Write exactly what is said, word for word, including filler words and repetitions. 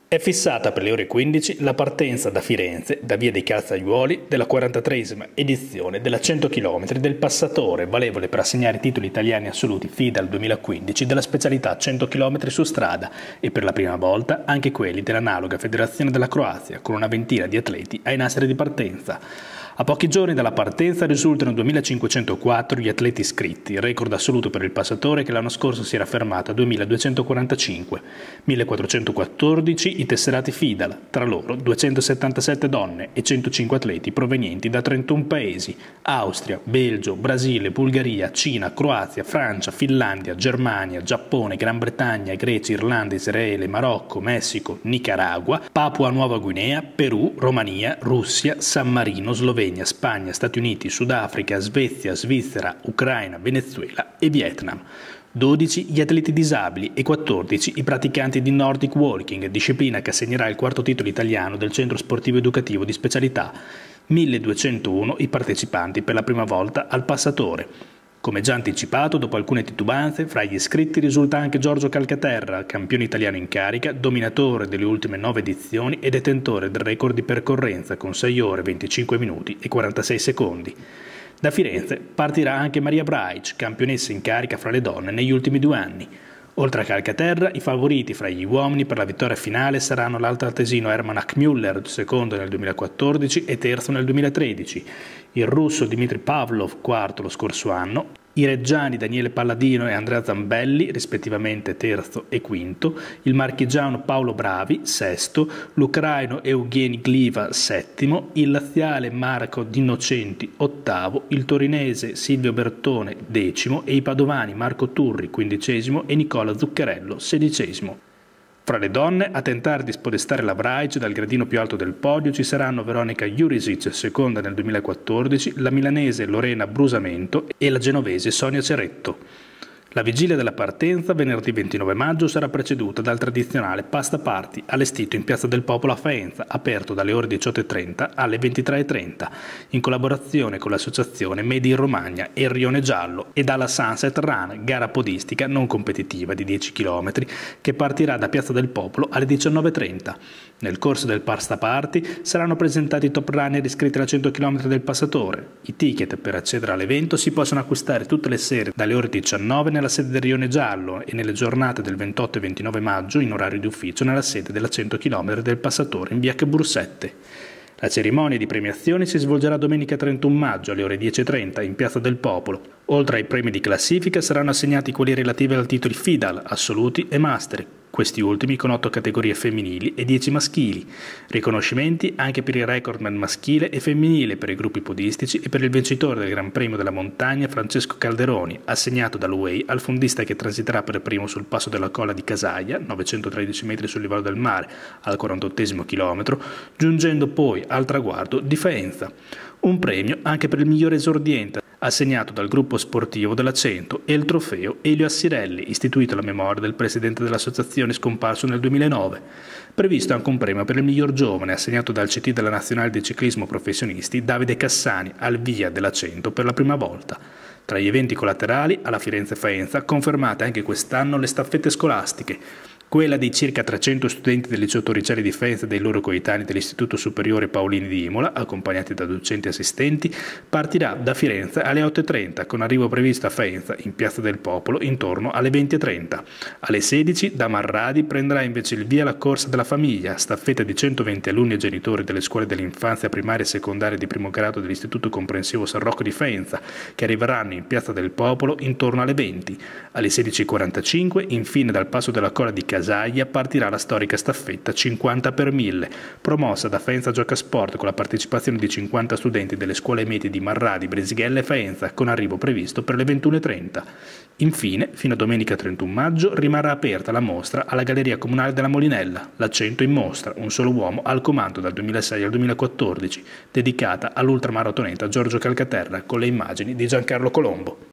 È fissata per le ore quindici la partenza da Firenze, da via dei Calzaiuoli, della quarantatreesima edizione della cento chilometri del Passatore, valevole per assegnare i titoli italiani assoluti FIDAL duemilaquindici della specialità cento chilometri su strada e per la prima volta anche quelli dell'analoga Federazione della Croazia, con una ventina di atleti ai nastri di partenza. A pochi giorni dalla partenza risultano duemilacinquecentoquattro gli atleti iscritti, record assoluto per il Passatore che l'anno scorso si era fermato a duemiladuecentoquarantacinque, millequattrocentoquattordici i tesserati FIDAL, tra loro duecentosettantasette donne e centocinque atleti provenienti da trentuno paesi: Austria, Belgio, Brasile, Bulgaria, Cina, Croazia, Francia, Finlandia, Germania, Giappone, Gran Bretagna, Grecia, Irlanda, Israele, Marocco, Messico, Nicaragua, Papua Nuova Guinea, Perù, Romania, Russia, San Marino, Slovenia, Spagna, Stati Uniti, Sudafrica, Svezia, Svizzera, Ucraina, Venezuela e Vietnam. dodici gli atleti disabili e quattordici i praticanti di Nordic Walking, disciplina che assegnerà il quarto titolo italiano del Centro Sportivo Educativo di Specialità. milleduecentouno i partecipanti per la prima volta al Passatore. Come già anticipato, dopo alcune titubanze, fra gli iscritti risulta anche Giorgio Calcaterra, campione italiano in carica, dominatore delle ultime nove edizioni e detentore del record di percorrenza con sei ore, venticinque minuti e quarantasei secondi. Da Firenze partirà anche Maria Braic, campionessa in carica fra le donne negli ultimi due anni. Oltre a Calcaterra, i favoriti fra gli uomini per la vittoria finale saranno l'altoatesino Hermann Ackmüller, secondo nel duemilaquattordici e terzo nel duemilatredici, il russo Dmitry Pavlov, quarto lo scorso anno, i reggiani Daniele Palladino e Andrea Zambelli, rispettivamente terzo e quinto, il marchigiano Paolo Bravi, sesto, l'ucraino Evgeny Gliva, settimo, il laziale Marco D'innocenti, ottavo, il torinese Silvio Bertone, decimo e i padovani Marco Turri, quindicesimo e Nicola Zuccherello, sedicesimo. Fra le donne, a tentare di spodestare la Braic dal gradino più alto del podio ci saranno Veronica Jurisic, seconda nel duemilaquattordici, la milanese Lorena Brusamento e la genovese Sonia Ceretto. La vigilia della partenza, venerdì ventinove maggio, sarà preceduta dal tradizionale Pasta Party, allestito in Piazza del Popolo a Faenza, aperto dalle ore diciotto e trenta alle ventitré e trenta, in collaborazione con l'associazione Made in Romagna e il Rione Giallo, e dalla Sunset Run, gara podistica non competitiva di dieci chilometri, che partirà da Piazza del Popolo alle diciannove e trenta. Nel corso del Pasta Party saranno presentati i top runner iscritti alla cento chilometri del Passatore. I ticket per accedere all'evento si possono acquistare tutte le sere dalle ore diciannove nella sede del Rione Giallo e nelle giornate del ventotto e ventinove maggio in orario di ufficio nella sede della cento chilometri del Passatore in via Cavour sette. La cerimonia di premiazione si svolgerà domenica trentuno maggio alle ore dieci e trenta in Piazza del Popolo. Oltre ai premi di classifica saranno assegnati quelli relativi ai titoli FIDAL, assoluti e master, questi ultimi con otto categorie femminili e dieci maschili. Riconoscimenti anche per il recordman maschile e femminile, per i gruppi podistici e per il vincitore del Gran Premio della Montagna Francesco Calderoni, assegnato dall'U E I al fondista che transiterà per primo sul passo della Colla di Casaglia, novecentotredici metri sul livello del mare, al quarantottesimo chilometro, giungendo poi al traguardo di Faenza. Un premio anche per il migliore esordiente, assegnato dal gruppo sportivo della cento, e il trofeo Elio Assirelli, istituito alla memoria del presidente dell'associazione scomparso nel duemilanove. Previsto anche un premio per il miglior giovane, assegnato dal C T della Nazionale di Ciclismo Professionisti Davide Cassani, al via della cento per la prima volta. Tra gli eventi collaterali, alla Firenze-Faenza, confermate anche quest'anno le staffette scolastiche. Quella dei circa trecento studenti del liceo Torricelli di Faenza e dei loro coetanei dell'Istituto Superiore Paolini di Imola, accompagnati da docenti e assistenti, partirà da Firenze alle otto e trenta, con arrivo previsto a Faenza, in Piazza del Popolo, intorno alle venti e trenta. Alle sedici, da Marradi prenderà invece il via la corsa della famiglia, staffetta di centoventi alunni e genitori delle scuole dell'infanzia primaria e secondaria di primo grado dell'Istituto Comprensivo San Rocco di Faenza, che arriveranno in Piazza del Popolo intorno alle venti. Alle sedici e quarantacinque, infine dal passo della Colla di Casaglia partirà la storica staffetta cinquanta per mille, promossa da Faenza Gioca Sport con la partecipazione di cinquanta studenti delle scuole medie di Marradi, Brisighella e Faenza, con arrivo previsto per le ventuno e trenta. Infine, fino a domenica trentuno maggio, rimarrà aperta la mostra alla Galleria Comunale della Molinella, la cento in mostra, un solo uomo al comando dal duemilasei al duemilaquattordici, dedicata all'ultramaratoneta Giorgio Calcaterra con le immagini di Giancarlo Colombo.